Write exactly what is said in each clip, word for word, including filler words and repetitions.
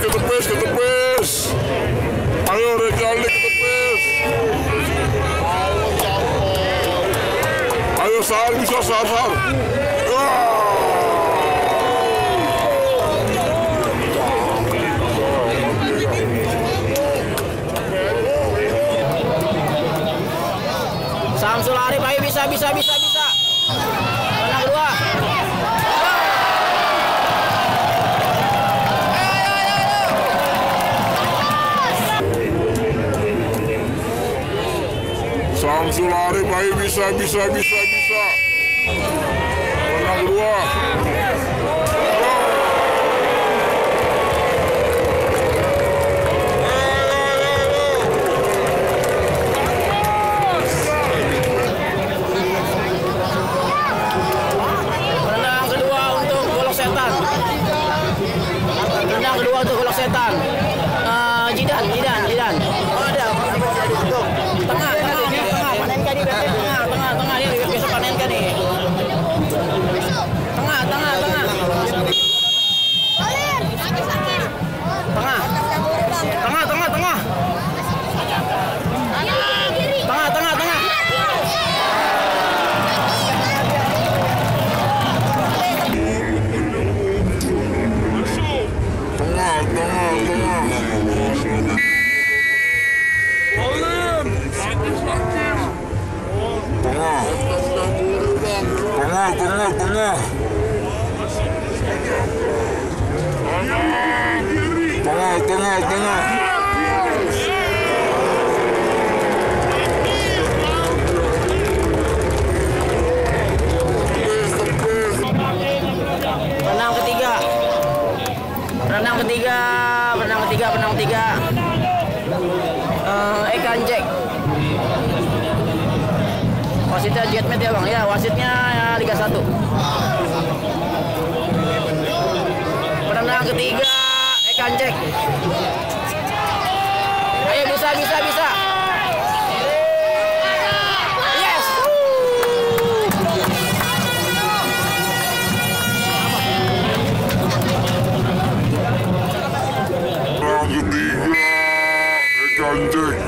ke tepis, ke tepis. Ayo Rejaldi ke tepis. Ayo Sar, bisa Sar, Sar. Samsul Arif, ayo bisa, bisa, bisa, bisa. Menang dua. Samsul Arif, ayo bisa, bisa, bisa, bisa. Menang dua. Setan, uh, Jidan, Jidan, Jidan. Oh, ada. Tengah, tengah, nih, tengah, panen kan nih, tengah, tengah, tengah, dia besok panen kan nih. Tengah, tengah, tengah. Tengah, tengah, tengah, tengah. Tengah, tengah, tengah. Tengah, tengah, tengah. Tengah. Tengah, tengah, tengah. Tengah, tengah, tengah. Penang ketiga. Penang ketiga, penang ketiga, penang ketiga. Uh, Ekan Jack. Wasitnya Jetmet ya bang, ya wasitnya ya, Liga satu. Penang ketiga, Ekan Jack. Ayo bisa, bisa, bisa. Yes. Penang ketiga, Ekan Jack.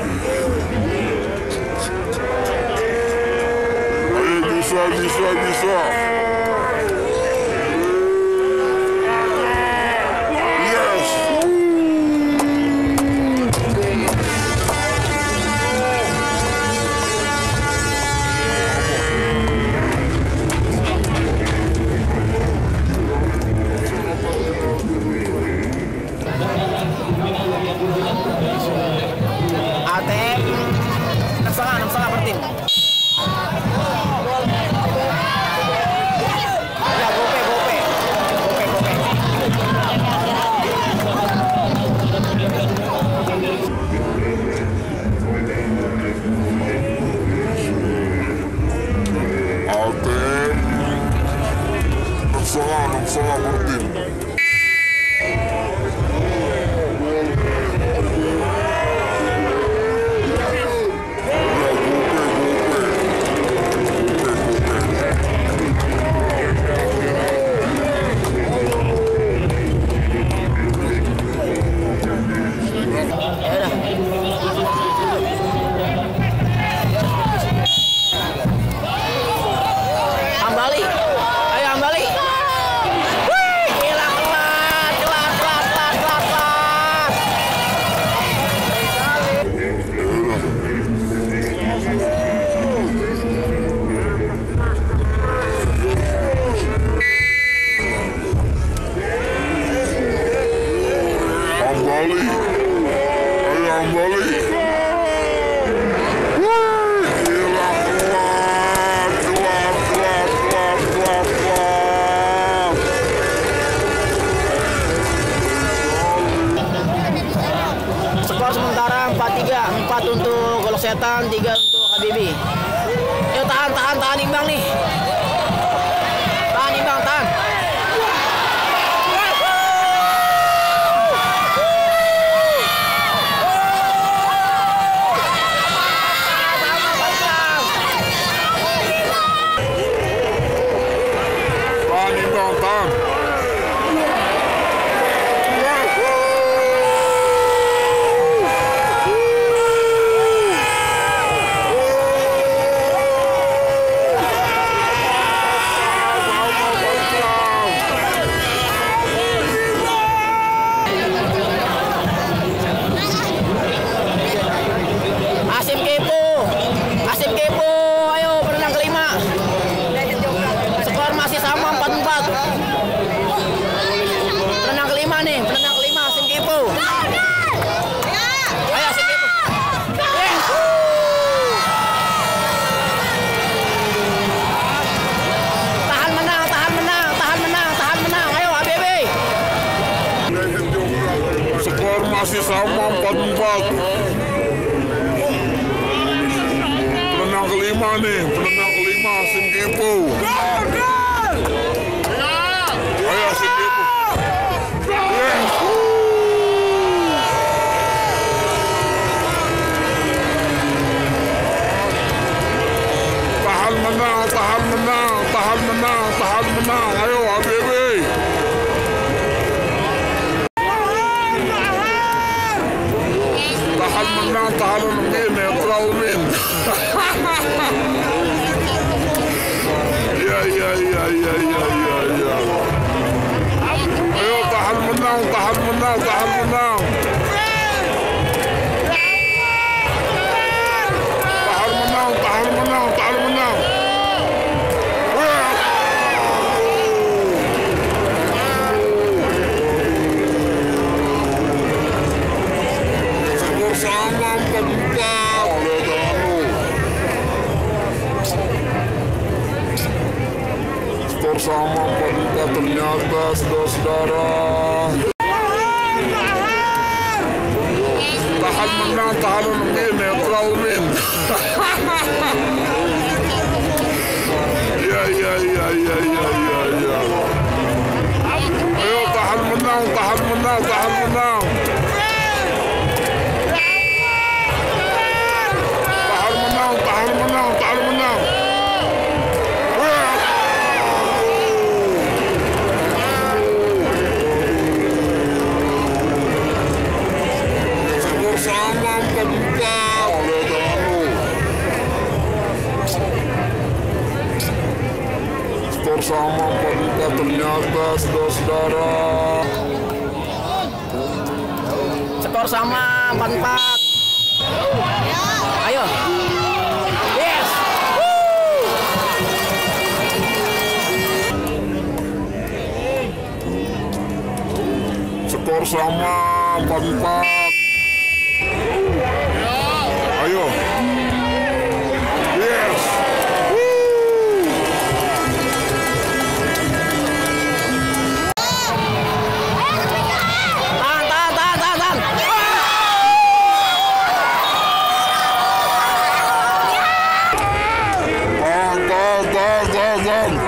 Bisa, bisa, bisa. Yes. A T M enam setengah, enam setengah per tim. Enam setengah per tim. Ambali, ayo Ambali. Wih, gila kelat, kelat, kelat, kelat, kelat, kelat. Ambali, ayo Ambali. Skor sementara empat tiga, empat untuk Golok Setan, tiga untuk Habibie. Yuk tahan, tahan, tahan imbang nih. Tahan imbang, tahan. Tahan imbang, tahan. Skor masih sama empat empat. Penendang kelima nih, penendang kelima Sim Kipu. Ayo Sim Kipu. Yes. Tahan menang, tahan menang, tahan menang, tahan menang. Ayo A B B. Skor masih sama empat empat. Penendang kelima nih, penendang kelima Sim Kipu. Ayo Sim Kipu. Yes. Tahan menang, tahan menang, tahan menang, tahan menang. Ayo A B B. Tahan menang, tahan menang, netral win. Ya ya ya ya ya ya ya. Ayo tahan menang, tahan menang, tahan menang. Tahan menang, tahan menang, tahan menang. Skor sama empat empat. Skor sama empat empat ternyata saudara-saudara. Tahan menang, tahan menang, netral win. Ya ya ya ya ya ya ya. Ayo tahan menang, tahan menang, tahan menang. Tahan menang, tahan menang, tahan menang. Skor sama empat empat. Skor sama empat empat ternyata saudara-saudara. Skor sama empat empat. Ayo. Yes. Woo. Skor sama empat empat. Ayo. Yes. Tahan, tahan, tahan, tahan, tahan. Tahan, tahan, tahan, tahan, tahan.